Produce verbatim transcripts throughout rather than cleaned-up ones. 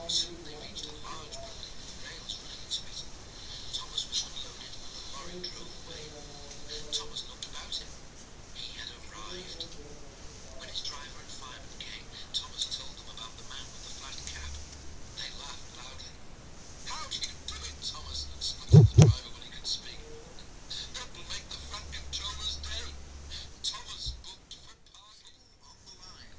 Soon they reached a large building with rails running into it. Thomas was unloaded and the lorry drove away. Thomas looked about him. He had arrived. When his driver and fireman came, Thomas told them about the man with the flat cap. They laughed loudly. "How do you do it, Thomas?" spluttered the driver when he could speak. "That will make the flat controller's day. Thomas booked for parking on the line."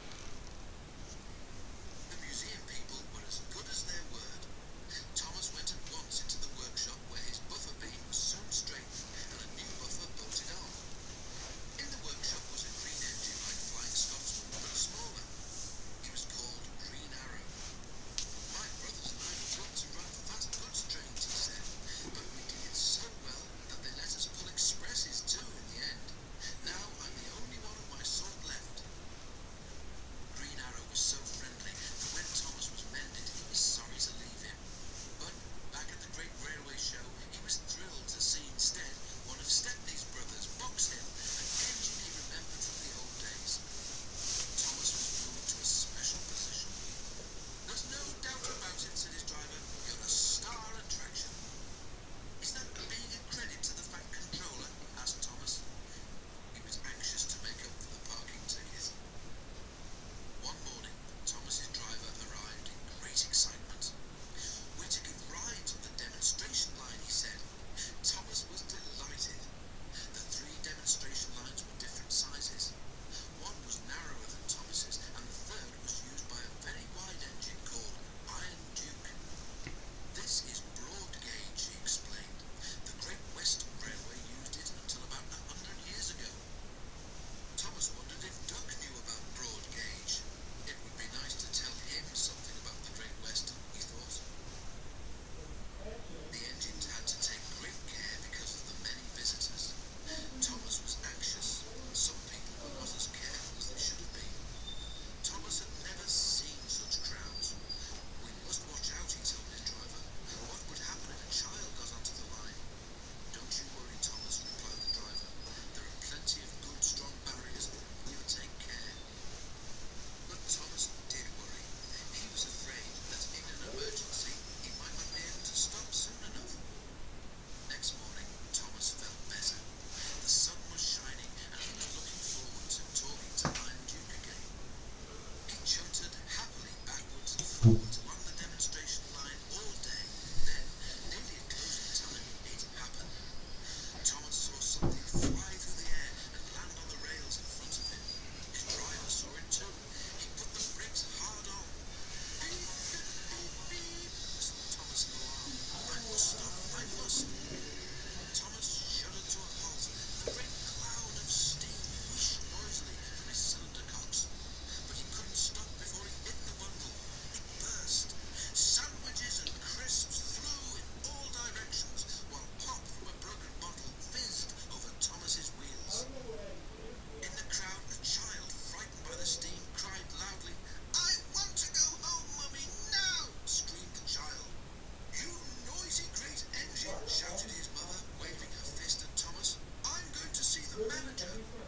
The museum people were as good as their word. Thomas went at once into the workshop where his buffer beam was sewn straight and a new buffer bolted on. In the workshop was a green engine like Flying Scotsman, but smaller. He was called Green Arrow. "My brothers and I were built to run fast goods trains," he said, "but we did it so well that they let us pull expresses too in the end. Now I'm the only one of my sort left." Green Arrow was so friendly that when Thomas was mended, he was sorry to leave him. But back at the Great Railway Show, he was thrilled to see instead one of Stepney's brothers, Box Hill, an engine he remembered from the old days. Thomas was moved to a special position. "There's no doubt about it," said his driver. "You're a star attraction." "Is that being a credit to the Fat Controller?" asked Thomas. He was anxious to make up for the parking ticket. One morning, Thomas's driver arrived in great excitement. "We're to give rides on the demonstration line," he said. Thomas was delighted. The three demonstration lines were different sizes. One was narrower than Thomas's, and the third was used by a very wide engine called Iron Duke. "This is broad gauge," he explained. "The Great Western Railway used it until about a hundred years ago." Thomas wondered if Duck knew about broad gauge. It would be nice to tell him something about the Great Western, he thought. The engines had to take great care because of the many visitors. Thomas was anxious. Some people were not as careful as they should have been. Thomas had never seen such crowds. "We must watch out," he told his driver. "What would happen if a child got onto the line?" "Don't you worry, Thomas," replied the driver. "There are plenty of good, strong barriers. We'll take care." But Thomas did worry. He was afraid that in an emergency he might not be able to stop soon enough. Next morning, Thomas felt better. The sun was shining and he was looking forward to talking to Iron Duke again. He chuntered happily backwards and forwards along the demonstration line all day. Then, nearly at closing time, it happened. Thomas saw something fly through the air and land on the rails in front of him. His driver saw it too. He put the brakes hard on. "Beep, beep, beep, beep," whistled Thomas in alarm. "I must stop, I must." Thomas shuddered to a halt. A great cloud of steam whooshed noisily from his cylinder cocks. But he couldn't stop before he hit the bundle. It burst. Sandwiches and crisps flew in all directions, while pop from a broken bottle fizzed over Thomas's wheels. In the crowd, a child, frightened by the steam, cried loudly. "I want to go home, Mummy, now!" screamed the child. "You noisy great engine!" shouted his mother, waving her fist at Thomas. "I'm going to see the manager."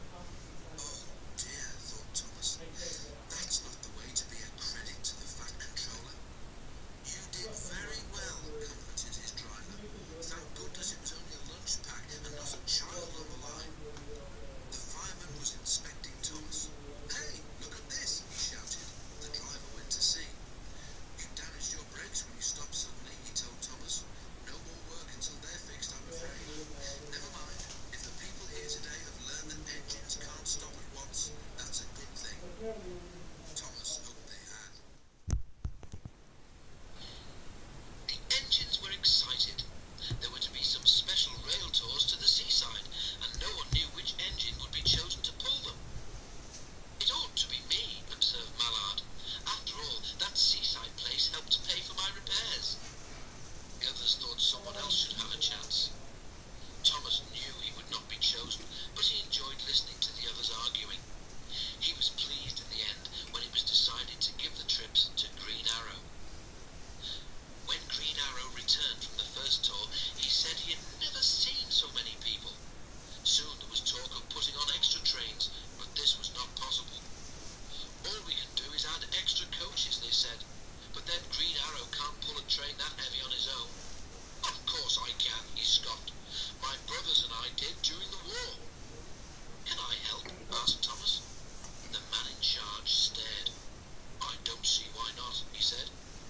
Oh dear, thought Thomas. That's not the way to be a credit to the Fat Controller. "You did very well," comforted his driver. "Thank goodness it was only a lunch pack and not a child on the line." The fireman was inspecting Thomas. "Hey, look at this," he shouted. The driver went to see. "You damaged your brakes when you stopped suddenly," he told Thomas. "No more work until they're fixed, I'm afraid. Never mind. If the people here today have learned that engines can't stop at once, that's a good thing." Thomas hoped they had. The engines were excited. There were to be some special rail tours to the seaside, and no one knew which engine would be chosen to pull them. "It ought to be me," observed Mallard. "After all, that seaside place helped pay for my repairs." The others thought someone else should have a chance. Thomas knew he would not be chosen, but he enjoyed listening to the others arguing. He was pleased in the end when it was decided to give the trips to Green Arrow. When Green Arrow returned from the first tour, he said he had never seen so many people. Soon there was talk of putting on extra trains, but this was not possible. "All we can do is add extra coaches," they said. But then Green Arrow can't pull a train that heavy on his own. Of course I can, he scoffed. My brothers and I did during the war. Can I help? Asked Thomas. The man in charge stared. I don't see why not, he said.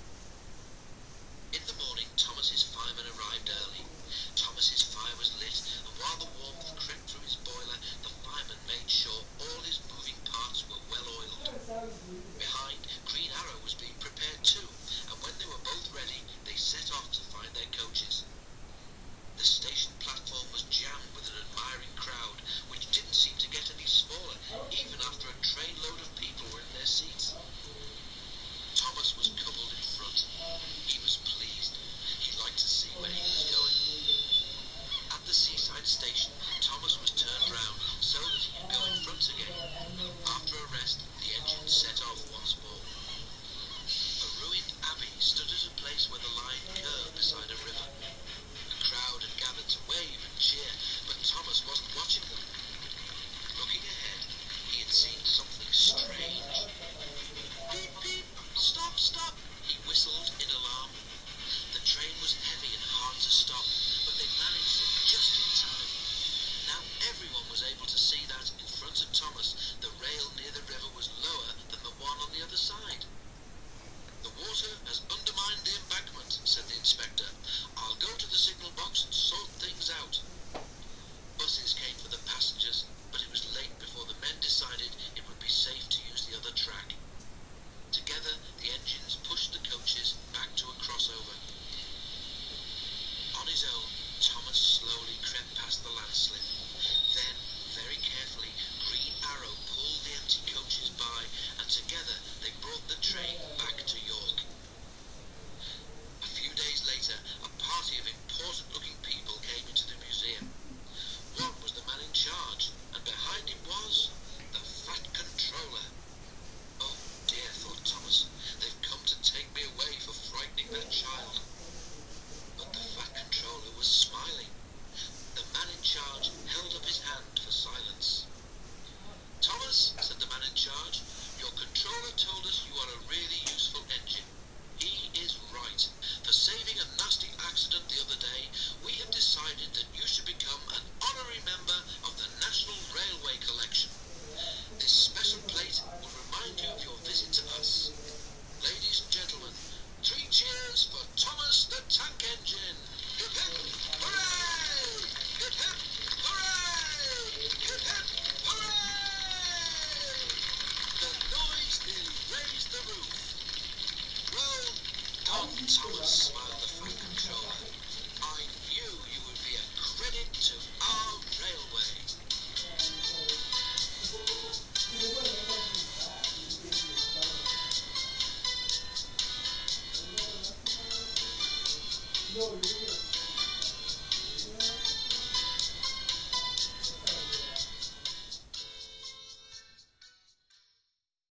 In the morning, Thomas's firemen arrived early. Thomas's fire was lit, and while the warmth crept through his boiler, the fireman made sure all his moving parts were well oiled. Behind, Green Arrow was being prepared too, and when they were both ready, they set off to find their coaches. The station platform was jammed with an admiring crowd, which didn't seem to get any smaller, even after a trainload of people were in their seats. Thomas was coupled in front. He was pleased. He liked to see where he was going. At the seaside station, Thomas was turned round so that he could go in front again. After a rest, the engine set off once more. A ruined abbey stood at a place where the line curved beside a river. A crowd had gathered to wave and cheer, but Thomas wasn't watching them. Looking ahead, he had seen something strange. Beep, beep! Stop, stop! He whistled in alarm. The train was heavy and hard to stop, but they managed it just in time. Now everyone was able to see that, in front of Thomas, the rail near the river was lower than the one on the other side. The water has undermined the embankment, said the inspector. I'll go to the signal box and sort things out. Buses came for the passengers, but it was late before the men decided it would be safe to use the other track. Together, the engines pushed the coaches back to a crossover. On his own, Thomas slowly crept past the landslip. Then, very carefully, Green Arrow pulled the empty coaches by, and together they brought the train back to York. A few days later, a party of important-looking people came into the museum. One was the man in charge, and behind him was the Fat Controller. Oh dear, thought Thomas, they've come to take me away for frightening that child. But the Fat Controller was smiling. The man in charge held up his hand for silence. Thomas, said the man in charge, your controller told us you are a really useful engine. He is right. For saving a nasty accident the other day, we have decided that you should become an honorary member of the National Railway Collection. This special plate will remind you of your visit to us. Ladies and gentlemen, three cheers for Thomas the Tank Engine. Hip hip, hooray! Hip hip, hooray! Hip hip, hooray! The noise nearly raised the roof. Well done, Thomas, smiled the Fat Controller. I knew you would be a credit to our railway. No, you're